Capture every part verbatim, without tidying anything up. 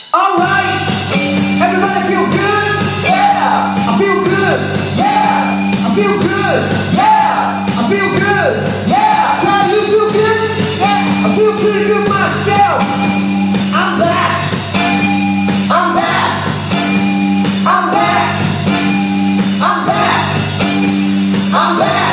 Alright, everybody feel good? Yeah, I feel good. Yeah, I feel good. Yeah, I feel good. Yeah, can you feel good? Yeah, I feel pretty good myself. I'm back. I'm back. I'm back. I'm back. I'm back.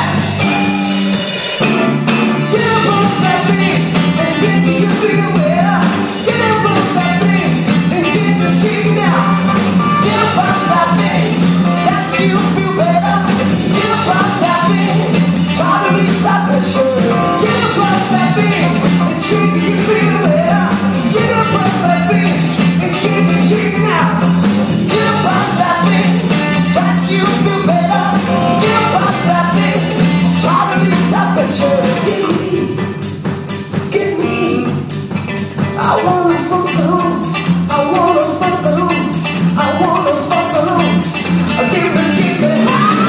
Get up on that thing and get to your feel well. Get up on that thing and get to shaking out. Get up on that thing, that's you feel better. Get up on that thing, try to release that pressure. Get up on that thing and shake it, you feel well. Get up on that thing and shake it, shaking out. Get up on that thing, that's you feel better. Get up on that thing, try to release that pressure. Get me, get me. I wanna fuck alone, I wanna fuck alone, I wanna fuck alone. Give me, give me.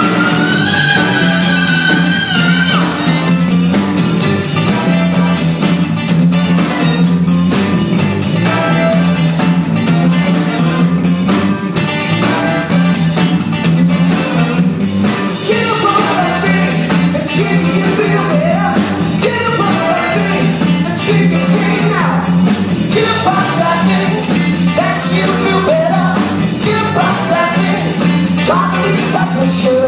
Get up on that thing and shake it, you feel better. Get up on that thing and shake it, shake it out. Get up on that thing, that's you feel better. Get up on that thing, try to release that pressure.